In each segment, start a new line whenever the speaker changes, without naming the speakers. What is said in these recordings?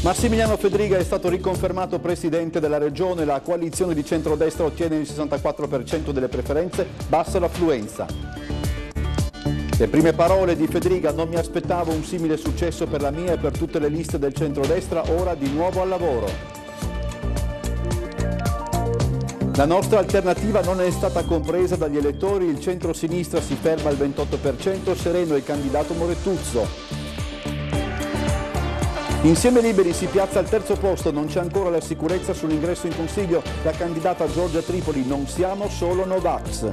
Massimiliano Fedriga è stato riconfermato presidente della regione, la coalizione di centrodestra ottiene il 64% delle preferenze, bassa l'affluenza. Le prime parole di Fedriga: non mi aspettavo un simile successo per la mia e per tutte le liste del centrodestra, ora di nuovo al lavoro. La nostra alternativa non è stata compresa dagli elettori, il centro-sinistra si ferma al 28%, sereno il candidato Morettuzzo. Insieme Liberi si piazza al terzo posto, non c'è ancora la sicurezza sull'ingresso in Consiglio, la candidata Giorgia Tripoli: non siamo solo Novax.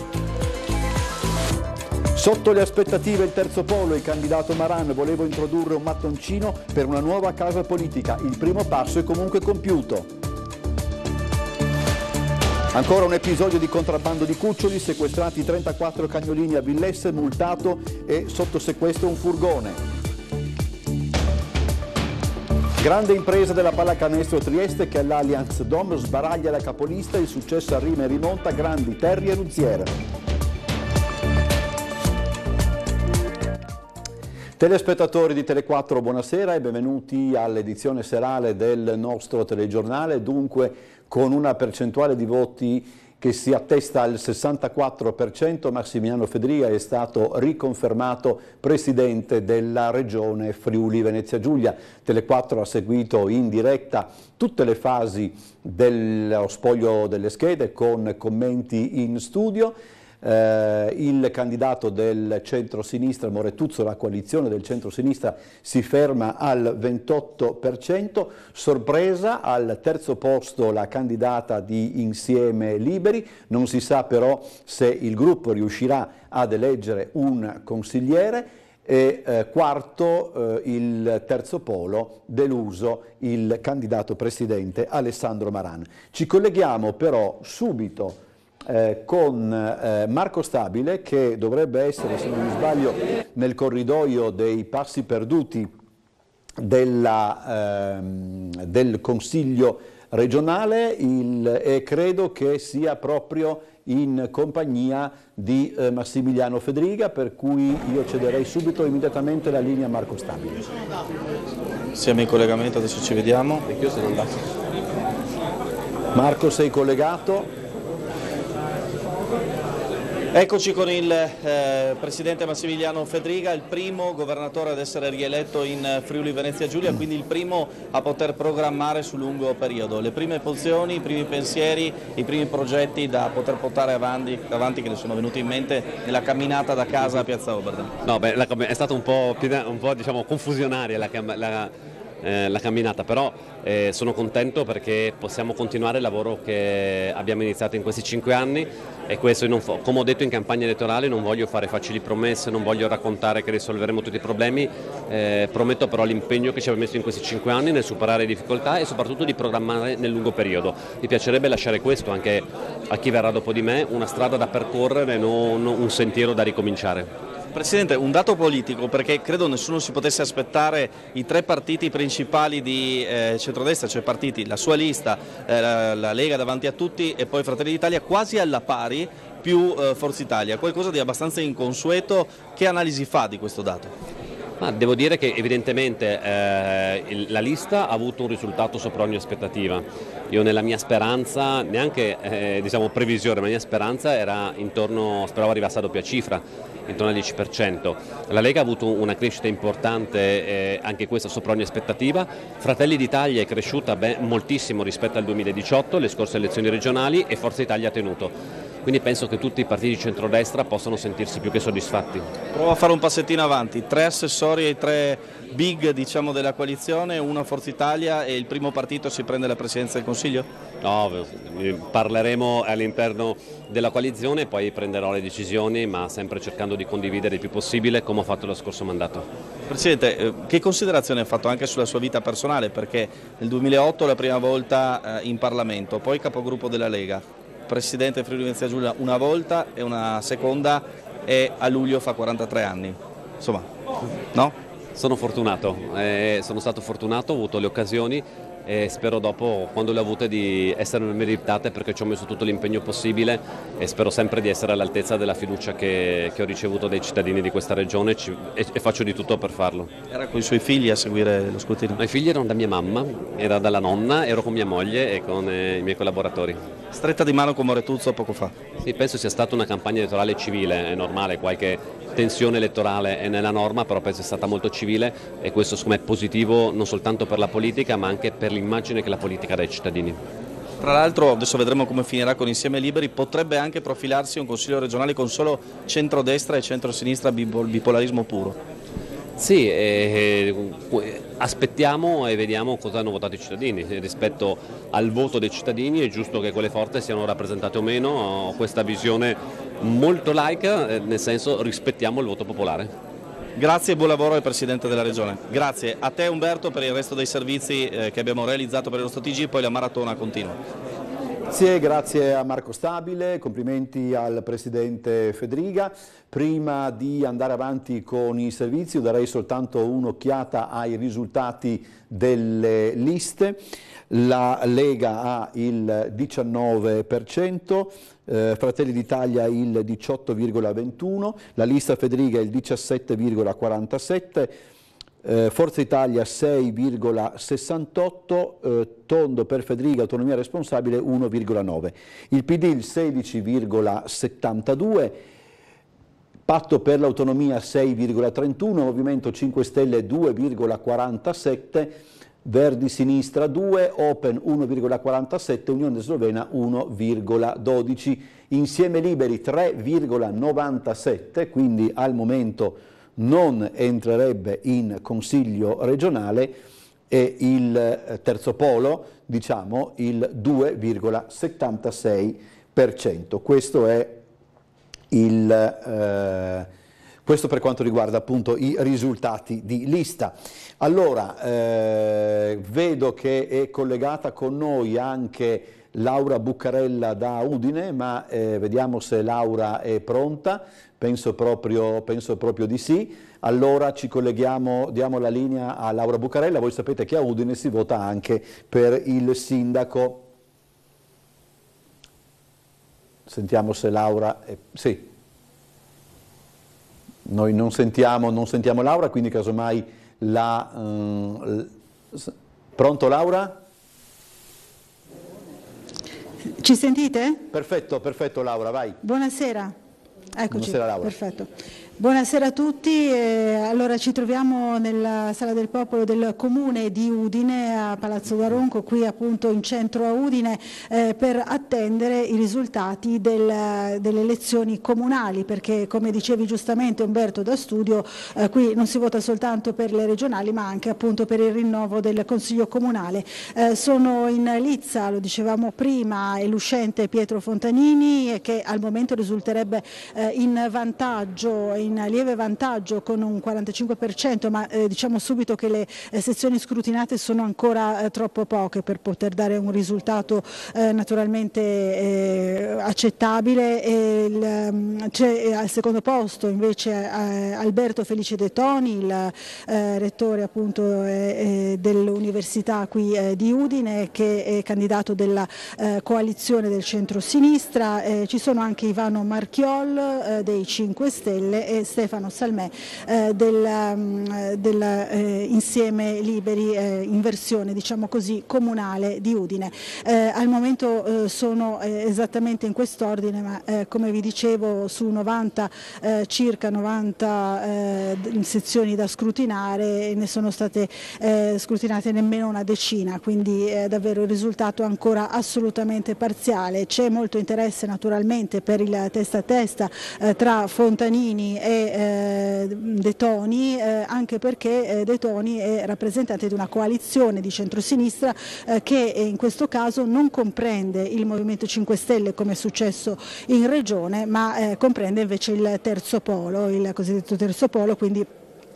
Sotto le aspettative il terzo polo, il candidato Maran: volevo introdurre un mattoncino per una nuova casa politica, il primo passo è comunque compiuto. Ancora un episodio di contrabbando di cuccioli, sequestrati 34 cagnolini a Villesse, multato e sotto sequestro un furgone. Grande impresa della pallacanestro Trieste che all'Allianz Dome sbaraglia la capolista, il successo arriva e rimonta, grandi Terry e Ruziere. Telespettatori di Tele4, buonasera e benvenuti all'edizione serale del nostro telegiornale, dunque con una percentuale di voti che si attesta al 64%, Massimiliano Fedriga è stato riconfermato presidente della regione Friuli Venezia Giulia. Tele4 ha seguito in diretta tutte le fasi dello spoglio delle schede con commenti in studio. Il candidato del centro-sinistra Morettuzzo, la coalizione del centro-sinistra, si ferma al 28%, sorpresa al terzo posto la candidata di Insieme Liberi, non si sa però se il gruppo riuscirà ad eleggere un consigliere, e quarto il terzo polo, deluso il candidato presidente Alessandro Maran. Ci colleghiamo però subito con Marco Stabile, che dovrebbe essere, se non mi sbaglio, nel corridoio dei passi perduti del Consiglio regionale e credo che sia proprio in compagnia di Massimiliano Fedriga, per cui io cederei subito immediatamente la linea a Marco Stabile.
Siamo in collegamento, adesso ci vediamo.
Marco, sei collegato?
Eccoci con il presidente Massimiliano Fedriga, il primo governatore ad essere rieletto in Friuli Venezia Giulia, quindi il primo a poter programmare sul lungo periodo. Le prime pozioni, i primi pensieri, i primi progetti da poter portare avanti che le sono venuti in mente nella camminata da casa a Piazza Oberdan.
No, beh, è stata un po' diciamo, confusionaria la camminata, però sono contento perché possiamo continuare il lavoro che abbiamo iniziato in questi 5 anni e questo, come ho detto in campagna elettorale, non voglio fare facili promesse, non voglio raccontare che risolveremo tutti i problemi, prometto però l'impegno che ci abbiamo messo in questi 5 anni nel superare le difficoltà e soprattutto di programmare nel lungo periodo. Mi piacerebbe lasciare questo anche a chi verrà dopo di me, una strada da percorrere, non un sentiero da ricominciare.
Presidente, un dato politico, perché credo nessuno si potesse aspettare i 3 partiti principali di centrodestra, cioè partiti, la sua lista, la Lega davanti a tutti e poi Fratelli d'Italia quasi alla pari, più Forza Italia, qualcosa di abbastanza inconsueto. Che analisi fa di questo dato?
Devo dire che evidentemente la lista ha avuto un risultato sopra ogni aspettativa. Io nella mia speranza, neanche diciamo previsione, ma la mia speranza era speravo arrivasse a doppia cifra, intorno al 10%. La Lega ha avuto una crescita importante, anche questa sopra ogni aspettativa. Fratelli d'Italia è cresciuta moltissimo rispetto al 2018, le scorse elezioni regionali, e Forza Italia ha tenuto. Quindi penso che tutti i partiti di centrodestra possano sentirsi più che soddisfatti.
Provo a fare un passettino avanti, 3 assessori ai 3 big, diciamo, della coalizione, una Forza Italia, e il primo partito si prende la presidenza del Consiglio?
No, parleremo all'interno della coalizione e poi prenderò le decisioni, ma sempre cercando di condividere il più possibile, come ho fatto lo scorso mandato.
Presidente, che considerazione ha fatto anche sulla sua vita personale? Perché nel 2008 la prima volta in Parlamento, poi capogruppo della Lega, presidente Friuli Venezia Giulia una volta e una seconda, e a luglio fa 43 anni. Insomma, no?
Sono fortunato, sono stato fortunato, ho avuto le occasioni e spero dopo, quando le ho avute, di essere meritate, perché ci ho messo tutto l'impegno possibile e spero sempre di essere all'altezza della fiducia che ho ricevuto dai cittadini di questa regione e faccio di tutto per farlo.
Era con i suoi figli a seguire lo scrutinio?
I figli erano da mia mamma, era dalla nonna, ero con mia moglie e con i miei collaboratori.
Stretta di mano con Moretuzzo poco fa.
Sì, penso sia stata una campagna elettorale civile, è normale, qualche tensione elettorale è nella norma, però penso sia stata molto civile e questo secondo me è positivo non soltanto per la politica ma anche per l'immagine che la politica dà ai cittadini.
Tra l'altro, adesso vedremo come finirà con Insieme Liberi, potrebbe anche profilarsi un consiglio regionale con solo centrodestra e centrosinistra, bipolarismo puro.
Sì, aspettiamo e vediamo cosa hanno votato i cittadini. Rispetto al voto dei cittadini è giusto che quelle forze siano rappresentate o meno. Ho questa visione molto laica, nel senso rispettiamo il voto popolare.
Grazie e buon lavoro al Presidente della Regione. Grazie a te Umberto per il resto dei servizi che abbiamo realizzato per il nostro TG, poi la maratona continua.
Grazie a Marco Stabile, complimenti al Presidente Fedriga. Prima di andare avanti con i servizi darei soltanto un'occhiata ai risultati delle liste. La Lega ha il 19%, Fratelli d'Italia il 18,21%, la lista Fedriga il 17,47%, Forza Italia 6,68, Tondo per Fedriga, Autonomia Responsabile 1,9, il PD il 16,72, Patto per l'Autonomia 6,31, Movimento 5 Stelle 2,47, Verdi Sinistra 2, Open 1,47, Unione Slovena 1,12, Insieme Liberi 3,97, quindi al momento non entrerebbe in Consiglio regionale, e il terzo polo, diciamo, il 2,76%. Questo per quanto riguarda appunto i risultati di lista. Allora, vedo che è collegata con noi anche Laura Buccarella da Udine, ma vediamo se Laura è pronta. Penso proprio di sì. Allora ci colleghiamo, diamo la linea a Laura Buccarella. Voi sapete che a Udine si vota anche per il sindaco. Sentiamo se Laura è... Sì. Noi non sentiamo Laura, quindi casomai Pronto Laura?
Ci sentite?
Perfetto Laura, vai.
Buonasera. Eccoci.
Buonasera Laura.
Perfetto. Buonasera a tutti, allora ci troviamo nella Sala del Popolo del Comune di Udine a Palazzo d'Aronco, qui appunto in centro a Udine, per attendere i risultati delle elezioni comunali, perché come dicevi giustamente Umberto da studio, qui non si vota soltanto per le regionali ma anche appunto per il rinnovo del Consiglio Comunale. Sono in lizza, lo dicevamo prima, l'uscente Pietro Fontanini, che al momento risulterebbe in vantaggio, in lieve vantaggio con un 45%, ma diciamo subito che le sezioni scrutinate sono ancora troppo poche per poter dare un risultato naturalmente accettabile. C'è al secondo posto invece Alberto Felice De Toni, il rettore appunto dell'Università qui di Udine, che è candidato della coalizione del centro-sinistra. Ci sono anche Ivano Marchiol dei 5 Stelle e Stefano Salmè Insieme Liberi in versione diciamo così comunale di Udine. Al momento sono esattamente in quest'ordine, ma come vi dicevo su 90 circa 90 sezioni da scrutinare ne sono state scrutinate nemmeno una decina, quindi davvero il risultato ancora assolutamente parziale. C'è molto interesse naturalmente per il testa a testa tra Fontanini e De Toni, anche perché De Toni è rappresentante di una coalizione di centrosinistra che in questo caso non comprende il Movimento 5 Stelle come è successo in Regione, ma comprende invece il terzo polo, il cosiddetto terzo polo, quindi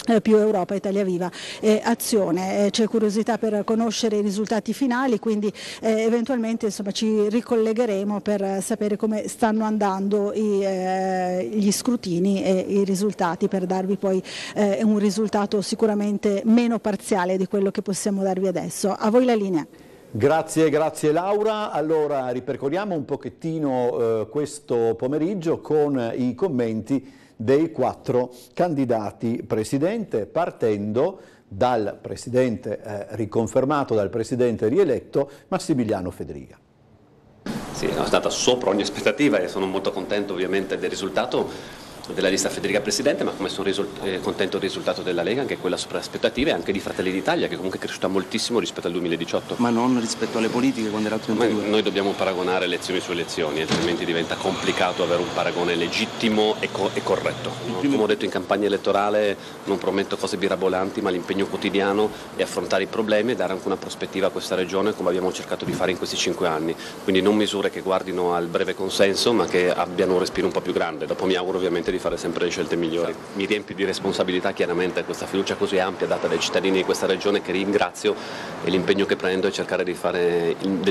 più Europa, Italia Viva e Azione. C'è curiosità per conoscere i risultati finali, quindi eventualmente insomma, ci ricollegheremo per sapere come stanno andando gli scrutini e i risultati, per darvi poi un risultato sicuramente meno parziale di quello che possiamo darvi adesso. A voi la linea.
Grazie Laura. Allora ripercorriamo un pochettino questo pomeriggio con i commenti dei 4 candidati presidente, partendo dal presidente riconfermato, dal presidente rieletto Massimiliano Fedriga.
Sì, è stata sopra ogni aspettativa e sono molto contento ovviamente del risultato della lista Fedriga Presidente, ma come sono contento del risultato della Lega, anche quella sopra aspettative, e anche di Fratelli d'Italia, che comunque è cresciuta moltissimo rispetto al 2018.
Ma non rispetto alle politiche quando era il 32?
Noi dobbiamo paragonare elezioni su elezioni, altrimenti diventa complicato avere un paragone legittimo e corretto. Come ho detto in campagna elettorale, non prometto cose mirabolanti, ma l'impegno quotidiano è affrontare i problemi e dare anche una prospettiva a questa regione, come abbiamo cercato di fare in questi 5 anni. Quindi non misure che guardino al breve consenso, ma che abbiano un respiro un po' più grande. Dopo mi auguro ovviamente di fare sempre le scelte migliori. Mi riempie di responsabilità chiaramente questa fiducia così ampia data dai cittadini di questa regione, che ringrazio, e l'impegno che prendo è cercare di fare del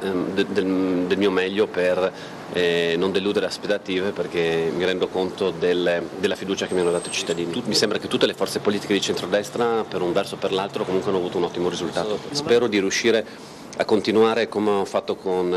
mio meglio per non deludere aspettative, perché mi rendo conto della fiducia che mi hanno dato i cittadini. Mi sembra che tutte le forze politiche di centrodestra, per un verso o per l'altro, comunque hanno avuto un ottimo risultato. Spero di riuscire a continuare come ho fatto con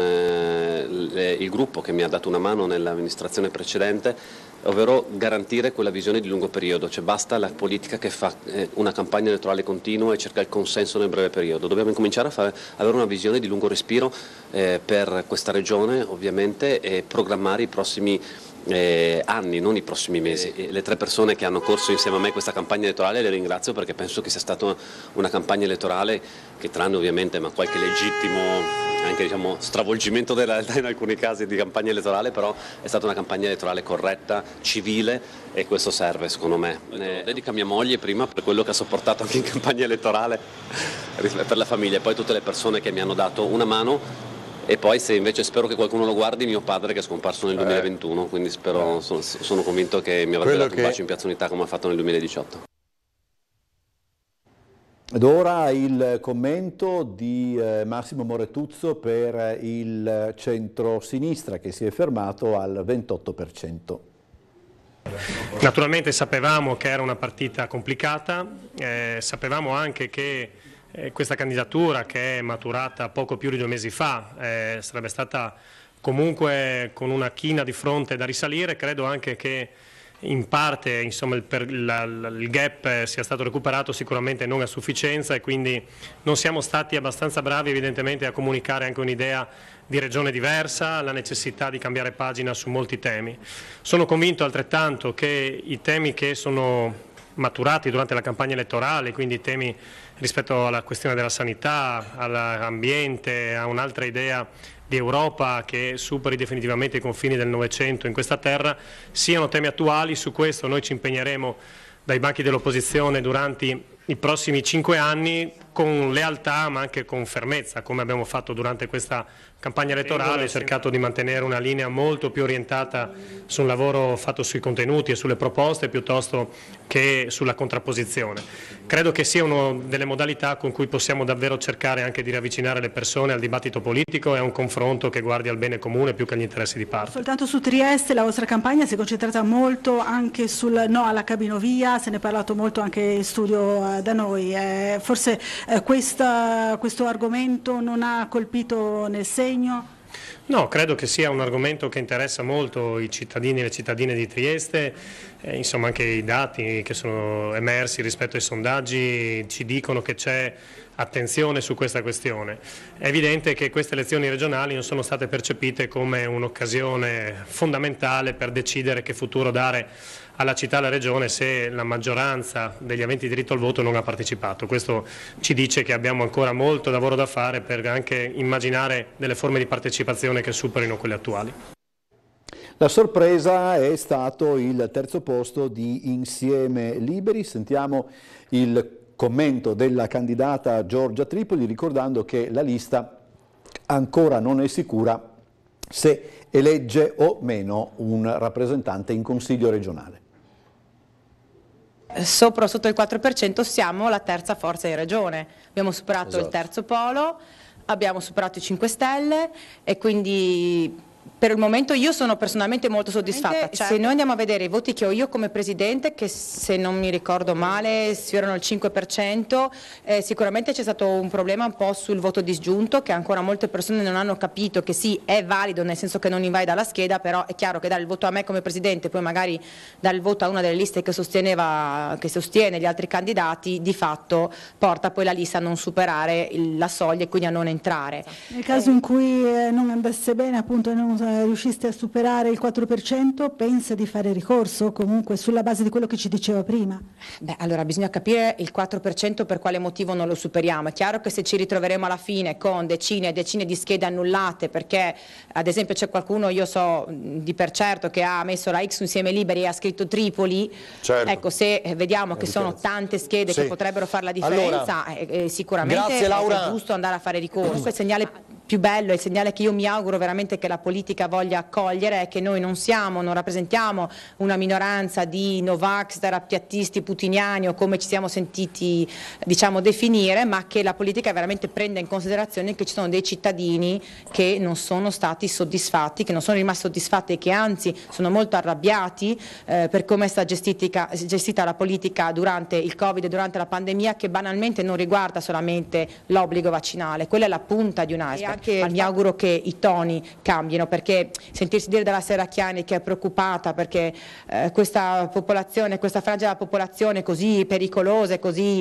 il gruppo che mi ha dato una mano nell'amministrazione precedente, ovvero garantire quella visione di lungo periodo, cioè basta la politica che fa una campagna elettorale continua e cerca il consenso nel breve periodo. Dobbiamo incominciare a avere una visione di lungo respiro per questa regione, ovviamente, e programmare i prossimi anni, non i prossimi mesi. Le 3 persone che hanno corso insieme a me questa campagna elettorale le ringrazio, perché penso che sia stata una campagna elettorale che, tranne ovviamente ma qualche legittimo anche stravolgimento della realtà in alcuni casi di campagna elettorale, però è stata una campagna elettorale corretta, civile, e questo serve secondo me. Dedico a mia moglie prima per quello che ha sopportato anche in campagna elettorale per la famiglia, e poi tutte le persone che mi hanno dato una mano. E poi, se invece spero che qualcuno lo guardi, mio padre, che è scomparso nel 2021, quindi sono convinto che mi avrebbe dato un bacio in Piazza Unità come ha fatto nel 2018.
Ed ora il commento di Massimo Moretuzzo per il centro-sinistra, che si è fermato al 28%.
Naturalmente sapevamo che era una partita complicata, sapevamo anche che questa candidatura, che è maturata poco più di 2 mesi fa, sarebbe stata comunque con una china di fronte da risalire. Credo anche che in parte insomma, il gap sia stato recuperato, sicuramente non a sufficienza, e quindi non siamo stati abbastanza bravi evidentemente a comunicare anche un'idea di regione diversa, la necessità di cambiare pagina su molti temi. Sono convinto altrettanto che i temi che sono maturati durante la campagna elettorale, quindi i temi rispetto alla questione della sanità, all'ambiente, a un'altra idea di Europa che superi definitivamente i confini del Novecento in questa terra, siano temi attuali. Su questo noi ci impegneremo dai banchi dell'opposizione durante i prossimi 5 anni con lealtà ma anche con fermezza, come abbiamo fatto durante questa campagna elettorale, cercato di mantenere una linea molto più orientata su un lavoro fatto sui contenuti e sulle proposte piuttosto che sulla contrapposizione. Credo che sia una delle modalità con cui possiamo davvero cercare anche di riavvicinare le persone al dibattito politico e a un confronto che guardi al bene comune più che agli interessi di parte.
Soltanto su Trieste la vostra campagna si è concentrata molto anche sul no alla cabinovia, se ne è parlato molto anche in studio da noi. Forse questo argomento non ha colpito nel segno?
No, credo che sia un argomento che interessa molto i cittadini e le cittadine di Trieste, insomma anche i dati che sono emersi rispetto ai sondaggi ci dicono che c'è attenzione su questa questione. È evidente che queste elezioni regionali non sono state percepite come un'occasione fondamentale per decidere che futuro dare alla città e alla regione se la maggioranza degli aventi diritto al voto non ha partecipato. Questo ci dice che abbiamo ancora molto lavoro da fare per anche immaginare delle forme di partecipazione che superino quelle attuali.
La sorpresa è stato il terzo posto di Insieme Liberi. Sentiamo il commento della candidata Giorgia Tripoli, ricordando che la lista ancora non è sicura se elegge o meno un rappresentante in Consiglio regionale.
sopra o sotto il 4% siamo la terza forza in regione, abbiamo superato il terzo polo, abbiamo superato i 5 Stelle e quindi per il momento io sono personalmente molto soddisfatta. Se noi andiamo a vedere i voti che ho io come Presidente, che se non mi ricordo male sfiorano il 5%, sicuramente c'è stato un problema un po' sul voto disgiunto, che ancora molte persone non hanno capito che sì, è valido nel senso che non invalida la scheda, però è chiaro che dare il voto a me come Presidente, poi magari dare il voto a una delle liste che sostiene gli altri candidati, di fatto porta poi la lista a non superare la soglia e quindi a non entrare.
Nel caso in cui non andasse bene, appunto non riusciste a superare il 4%, pensa di fare ricorso comunque sulla base di quello che ci diceva prima?
Beh, allora bisogna capire il 4% per quale motivo non lo superiamo. È chiaro che se ci ritroveremo alla fine con decine e decine di schede annullate perché ad esempio c'è qualcuno, io so di per certo, che ha messo la X insieme Liberi e ha scritto Tripoli, ecco, se vediamo che sono tante schede che potrebbero fare la differenza, sicuramente è giusto andare a fare ricorso. Il segnale più bello, il segnale che io mi auguro veramente che la politica voglia accogliere è che noi non rappresentiamo una minoranza di Novax, terrapiattisti, putiniani o come ci siamo sentiti definire, ma che la politica veramente prenda in considerazione che ci sono dei cittadini che non sono stati soddisfatti, che non sono rimasti soddisfatti e che anzi sono molto arrabbiati per come è stata gestita la politica durante il Covid e durante la pandemia, che banalmente non riguarda solamente l'obbligo vaccinale, quella è la punta di un iceberg. Mi auguro che i toni cambino, perché sentirsi dire dalla Serracchiani che è preoccupata perché questa popolazione, questa fragile popolazione così pericolosa e così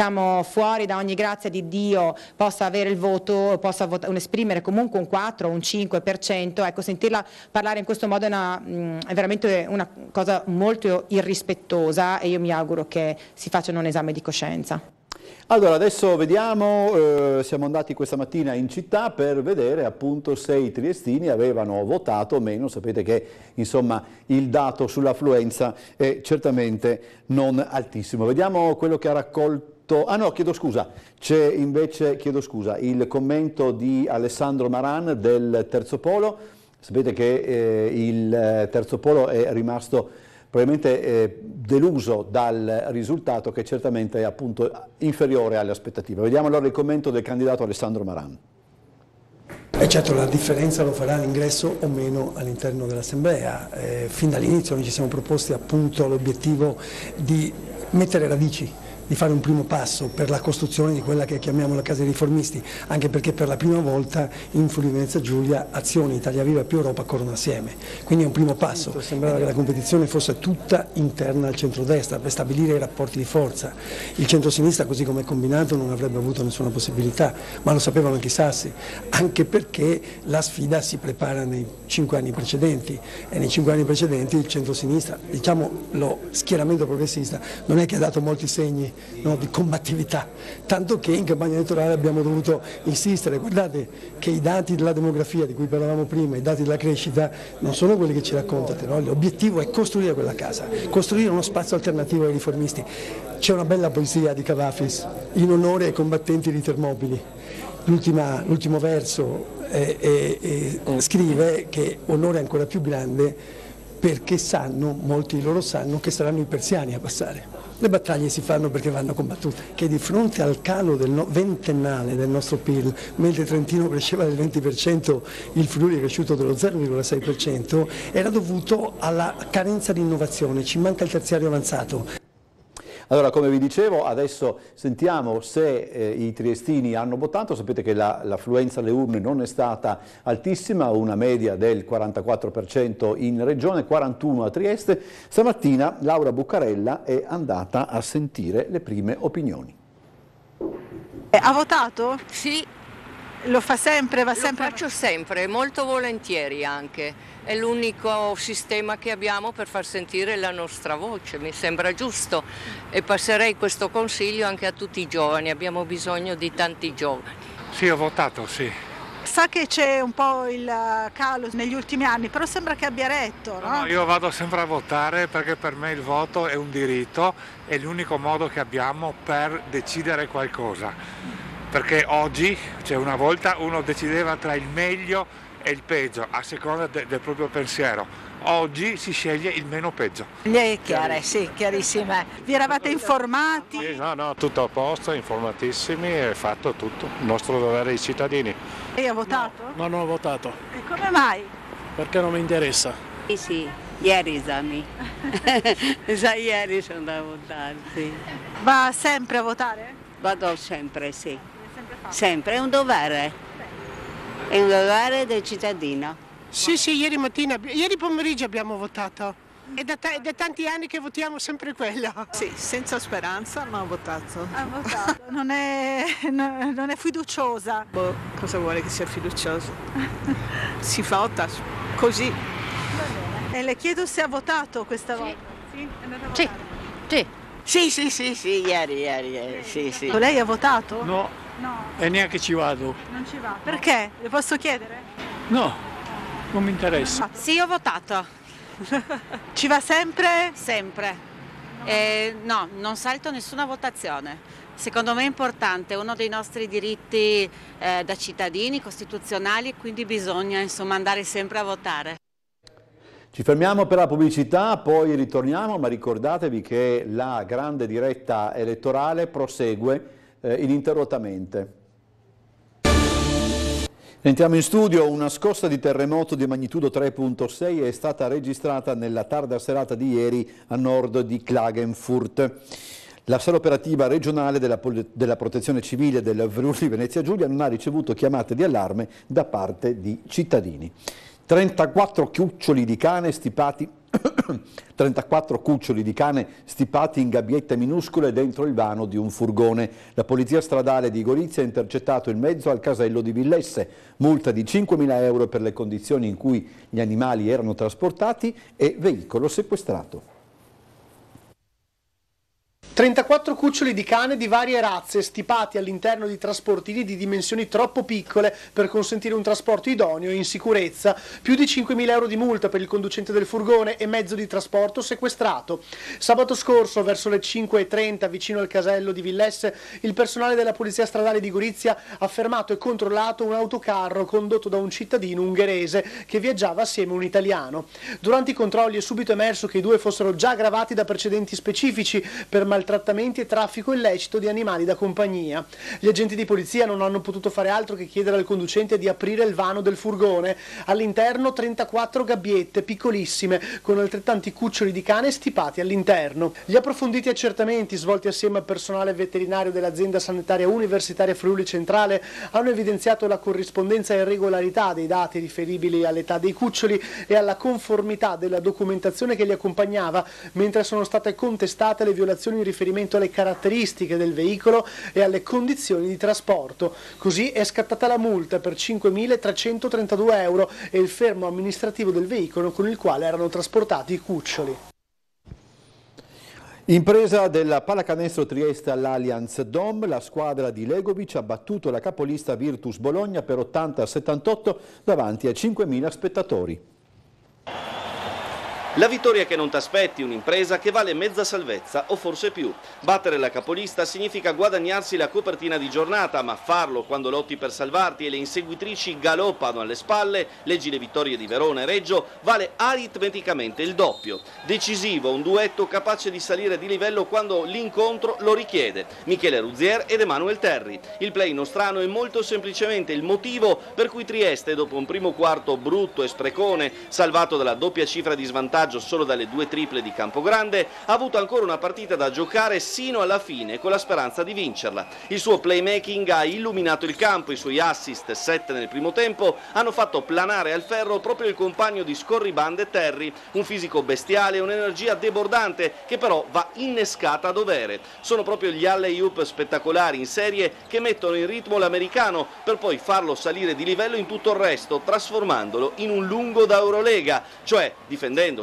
fuori da ogni grazia di Dio possa avere il voto, possa esprimere comunque un 4 o un 5%, ecco, sentirla parlare in questo modo è veramente una cosa molto irrispettosa e io mi auguro che si facciano un esame di coscienza.
Allora, adesso vediamo, siamo andati questa mattina in città per vedere appunto se i triestini avevano votato o meno. Sapete che insomma il dato sull'affluenza è certamente non altissimo. Vediamo quello che ha raccolto. Ah no, chiedo scusa, c'è invece, il commento di Alessandro Maran del Terzo Polo. Sapete che il Terzo Polo è rimasto probabilmente deluso dal risultato, che certamente è appunto inferiore alle aspettative. Vediamo allora il commento del candidato Alessandro Maran.
E certo la differenza lo farà l'ingresso o meno all'interno dell'Assemblea. Fin dall'inizio noi ci siamo proposti appunto l'obiettivo di mettere radici, di fare un primo passo per la costruzione di quella che chiamiamo la Casa dei Riformisti, anche perché per la prima volta in Friuli Venezia Giulia Azione, Italia Viva e Più Europa corrono assieme, quindi è un primo passo. Sembrava che la competizione fosse tutta interna al centrodestra per stabilire i rapporti di forza. Il centrosinistra, così come è combinato, non avrebbe avuto nessuna possibilità, ma lo sapevano anche i Sassi, anche perché la sfida si prepara nei 5 anni precedenti e nei 5 anni precedenti il centrosinistra, lo schieramento progressista, non è che ha dato molti segni di combattività, tanto che in campagna elettorale abbiamo dovuto insistere. Guardate che i dati della demografia di cui parlavamo prima, i dati della crescita non sono quelli che ci raccontate, no? L'obiettivo è costruire quella casa, costruire uno spazio alternativo ai riformisti. C'è una bella poesia di Cavafis in onore ai combattenti di Termopili. L'ultimo verso scrive che onore ancora più grande perché molti di loro sanno che saranno i persiani a passare. Le battaglie si fanno perché vanno combattute, che di fronte al calo ventennale del nostro PIL, mentre Trentino cresceva del 20%, il Friuli è cresciuto dello 0,6%, era dovuto alla carenza di innovazione, ci manca il terziario avanzato.
Allora, come vi dicevo, adesso sentiamo se i triestini hanno votato. Sapete che l'affluenza alle urne non è stata altissima, una media del 44% in regione, 41% a Trieste. Stamattina Laura Buccarella è andata a sentire le prime opinioni.
Ha votato?
Sì.
Lo fa sempre? Va sempre?
Lo faccio sempre, molto volentieri anche. È l'unico sistema che abbiamo per far sentire la nostra voce, mi sembra giusto. E passerei questo consiglio anche a tutti i giovani, abbiamo bisogno di tanti giovani.
Sì, ho votato, sì.
Sa che c'è un po' il calo negli ultimi anni, però sembra che abbia retto, no?
No, io vado sempre a votare perché per me il voto è un diritto, è l'unico modo che abbiamo per decidere qualcosa. Perché oggi, cioè una volta, uno decideva tra il meglio e il peggio, a seconda del proprio pensiero. oggi si sceglie il meno peggio.
Le è chiare, sì, chiarissime. Vi eravate informati?
Sì, no, tutto a posto, informatissimi, è fatto tutto, il nostro dovere di cittadini.
Lei ha votato?
No, non ho votato.
E come mai?
Perché non mi interessa.
Sì, ieri esami. Già ieri sono andata a votare, sì.
Va sempre a votare?
Vado sempre, sì. Sempre, è un dovere. È un dovere del cittadino.
Sì, ieri pomeriggio abbiamo votato. È da tanti anni che votiamo sempre quello.
Sì, senza speranza, ma ho votato. Ha votato. Non è fiduciosa. Cosa vuole che sia fiducioso? Si vota così. E le chiedo se ha votato questa volta. Sì, è andata a votare?
Sì, ieri, sì.
Lei ha votato?
No. E neanche ci vado.
Non ci va. Perché? Le posso chiedere?
No, non mi interessa.
Sì, ho votato.
Ci va sempre?
Sempre. No, non salto nessuna votazione. Secondo me è importante, è uno dei nostri diritti da cittadini costituzionali, quindi bisogna andare sempre a votare.
Ci fermiamo per la pubblicità, poi ritorniamo, ma ricordatevi che la grande diretta elettorale prosegue ininterrottamente. Entriamo in studio. Una scossa di terremoto di magnitudo 3.6 è stata registrata nella tarda serata di ieri a nord di Klagenfurt. La sala operativa regionale della Protezione Civile del Friuli Venezia Giulia non ha ricevuto chiamate di allarme da parte di cittadini. 34 cuccioli di cane stipati in gabbiette minuscole dentro il vano di un furgone. La polizia stradale di Gorizia ha intercettato il mezzo al casello di Villesse, multa di 5.000 euro per le condizioni in cui gli animali erano trasportati e veicolo sequestrato.
34 cuccioli di cane di varie razze stipati all'interno di trasportini di dimensioni troppo piccole per consentire un trasporto idoneo e in sicurezza, più di 5.000 euro di multa per il conducente del furgone e mezzo di trasporto sequestrato. Sabato scorso, verso le 5:30, vicino al casello di Villesse, il personale della polizia stradale di Gorizia ha fermato e controllato un autocarro condotto da un cittadino ungherese che viaggiava assieme a un italiano. Durante i controlli è subito emerso che i due fossero già aggravati da precedenti specifici per maltrattamenti e traffico illecito di animali da compagnia. Gli agenti di polizia non hanno potuto fare altro che chiedere al conducente di aprire il vano del furgone. All'interno 34 gabbiette piccolissime con altrettanti cuccioli di cane stipati all'interno. Gli approfonditi accertamenti svolti assieme al personale veterinario dell'azienda sanitaria universitaria Friuli Centrale hanno evidenziato la corrispondenza e irregolarità dei dati riferibili all'età dei cuccioli e alla conformità della documentazione che li accompagnava, mentre sono state contestate le violazioni in riferimento alle caratteristiche del veicolo e alle condizioni di trasporto. Così è scattata la multa per 5.332 euro e il fermo amministrativo del veicolo con il quale erano trasportati i cuccioli.
Impresa della pallacanestro Trieste all'Allianz Dom, la squadra di Legovic ha battuto la capolista Virtus Bologna per 80-78 davanti a 5.000 spettatori.
La vittoria che non t'aspetti, un'impresa che vale mezza salvezza o forse più. Battere la capolista significa guadagnarsi la copertina di giornata, ma farlo quando lotti per salvarti e le inseguitrici galoppano alle spalle, leggi le vittorie di Verona e Reggio, vale aritmeticamente il doppio. Decisivo, un duetto capace di salire di livello quando l'incontro lo richiede. Michele Ruzier ed Emanuel Terri. Il play nostrano è molto semplicemente il motivo per cui Trieste, dopo un primo quarto brutto e sprecone, salvato dalla doppia cifra di svantaggio solo dalle 2 triple di Campogrande, ha avuto ancora una partita da giocare sino alla fine con la speranza di vincerla. Il suo playmaking ha illuminato il campo, i suoi assist, 7 nel primo tempo, hanno fatto planare al ferro proprio il compagno di scorribande Terry, un fisico bestiale e un'energia debordante che però va innescata a dovere. Sono proprio gli alley-oop spettacolari in serie che mettono in ritmo l'americano per poi farlo salire di livello in tutto il resto, trasformandolo in un lungo da Eurolega, cioè difendendo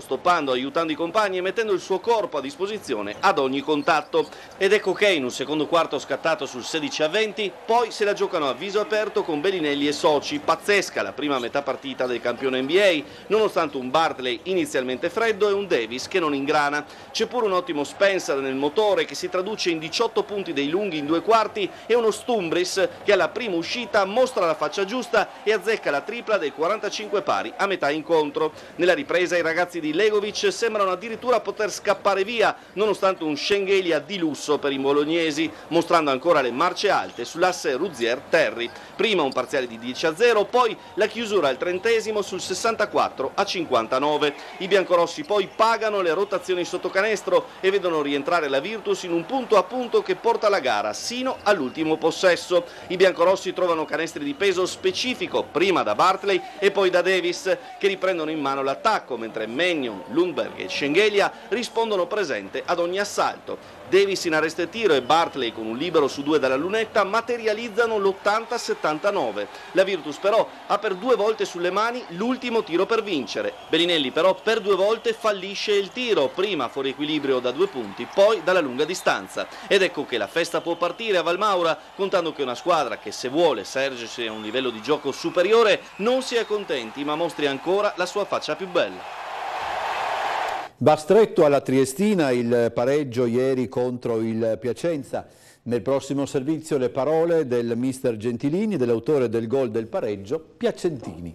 stoppando, aiutando i compagni e mettendo il suo corpo a disposizione ad ogni contatto. Ed ecco che in un secondo quarto scattato sul 16-20, poi se la giocano a viso aperto con Bellinelli e soci. Pazzesca la prima metà partita del campione NBA, nonostante un Bartley inizialmente freddo e un Davis che non ingrana. C'è pure un ottimo Spencer nel motore che si traduce in 18 punti dei lunghi in 2 quarti e uno Stumbris che alla prima uscita mostra la faccia giusta e azzecca la tripla dei 45 pari a metà incontro. Nella ripresa i ragazzi di Legovic sembrano addirittura poter scappare via, nonostante un Shengelia di lusso per i bolognesi, mostrando ancora le marce alte sull'asse Ruzier-Terry. Prima un parziale di 10-0, poi la chiusura al 30° sul 64-59. I biancorossi poi pagano le rotazioni sotto canestro e vedono rientrare la Virtus in un punto a punto che porta la gara sino all'ultimo possesso. I biancorossi trovano canestri di peso specifico, prima da Bartley e poi da Davis, che riprendono in mano l'attacco, mentre Mannion, Lundberg e Shengelia rispondono presente ad ogni assalto. Davis in arresto e tiro e Bartley con un libero su 2 dalla lunetta materializzano l'80-79. La Virtus però ha per 2 volte sulle mani l'ultimo tiro per vincere. Bellinelli però per 2 volte fallisce il tiro, prima fuori equilibrio da 2 punti, poi dalla lunga distanza. Ed ecco che la festa può partire a Valmaura, contando che una squadra che se vuole sergersi a un livello di gioco superiore non si accontenti ma mostri ancora la sua faccia più bella.
Va stretto alla Triestina il pareggio ieri contro il Piacenza. Nel prossimo servizio le parole del mister Gentilini, dell'autore del gol del pareggio, Piacentini.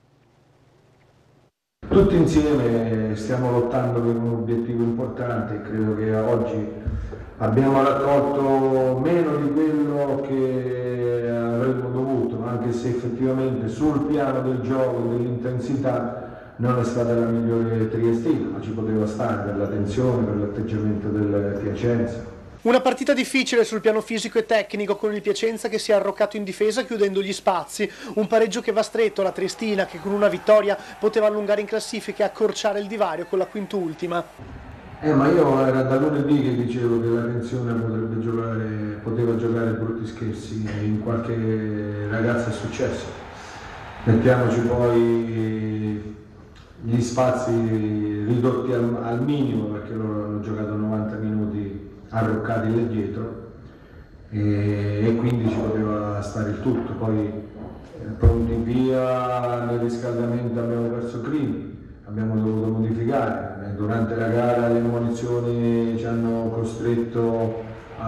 Tutti insieme stiamo lottando per un obiettivo importante. Credo che oggi abbiamo raccolto meno di quello che avremmo dovuto, anche se effettivamente sul piano del gioco e dell'intensità non è stata la migliore triestina, ma ci poteva stare per la tensione, per l'atteggiamento del Piacenza.
Una partita difficile sul piano fisico e tecnico, con il Piacenza che si è arroccato in difesa chiudendo gli spazi. Un pareggio che va stretto alla Triestina, che con una vittoria poteva allungare in classifica e accorciare il divario con la quintultima.
Ma io era da lunedì che dicevo che la tensione poteva giocare brutti scherzi, in qualche ragazza è successo. Mettiamoci poi gli spazi ridotti al minimo, perché loro hanno giocato 90 minuti arroccati là dietro e quindi ci poteva stare il tutto. Poi pronti via, nel riscaldamento abbiamo perso Clini, abbiamo dovuto modificare. Durante la gara le munizioni ci hanno costretto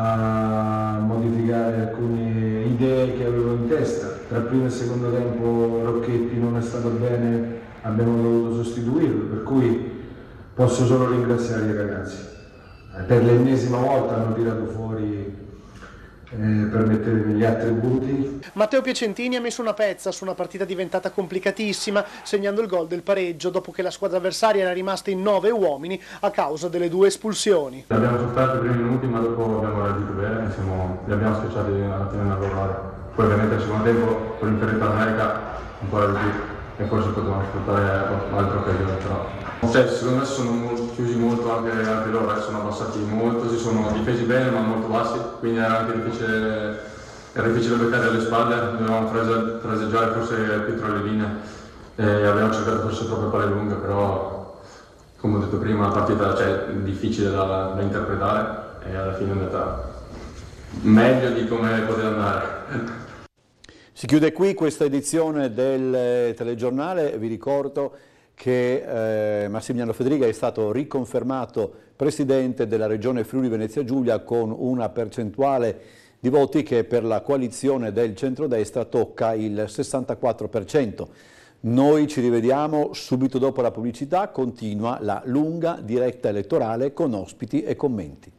a modificare alcune idee che avevo in testa. Tra primo e secondo tempo Rocchetti non è stato bene, abbiamo dovuto sostituirlo, per cui posso solo ringraziare i ragazzi. Per l'ennesima volta hanno tirato fuori, permettetemi, gli attributi.
Matteo Piacentini ha messo una pezza su una partita diventata complicatissima, segnando il gol del pareggio dopo che la squadra avversaria era rimasta in 9 uomini a causa delle 2 espulsioni.
Abbiamo sofferto i primi minuti, ma dopo abbiamo reagito bene, li abbiamo schiacciati alla fine a lavorare. Poi ovviamente al secondo tempo, per l'inferita all'America, un po' reagito e forse potevamo sfruttare altre occasioni, però. Secondo me sono chiusi molto anche loro, sono abbassati molto, si sono difesi bene ma molto bassi, quindi era anche difficile beccare alle spalle, dovevamo trazeggiare forse più tra le linee e abbiamo cercato forse troppe palle lunghe, però come ho detto prima la partita è difficile da interpretare e alla fine è andata meglio di come poteva andare.
Si chiude qui questa edizione del telegiornale. Vi ricordo che Massimiliano Fedriga è stato riconfermato presidente della regione Friuli Venezia Giulia con una percentuale di voti che per la coalizione del centrodestra tocca il 64%. Noi ci rivediamo subito dopo la pubblicità, continua la lunga diretta elettorale con ospiti e commenti.